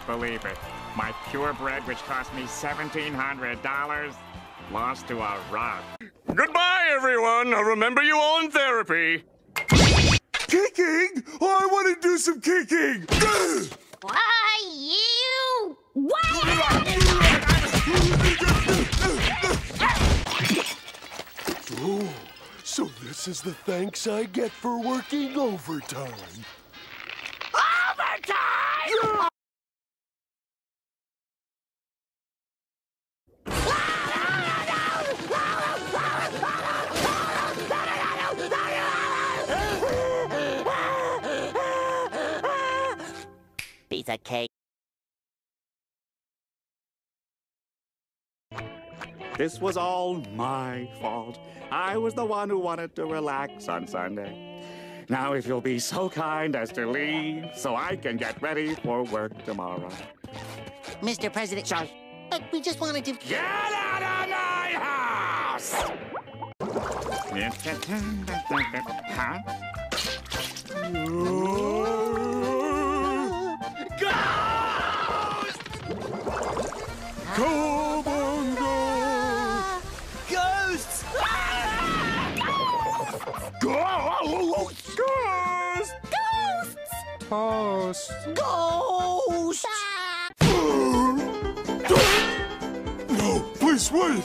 believe it. My purebred, which cost me $1,700, lost to a rock. Goodbye, everyone. I'll remember you all in therapy. Kicking? Oh, I want to do some kicking! Why, you? What? Oh, so this is the thanks I get for working overtime. Overtime! Piece of cake. This was all my fault. I was the one who wanted to relax on Sunday. Now, if you'll be so kind as to leave so I can get ready for work tomorrow. Mr. President, we just wanted to... Get out of my house! Huh? Ghost! Come on, go! Ghosts! Ghost! Ghosts! Toast! Ghosts! No, please wait!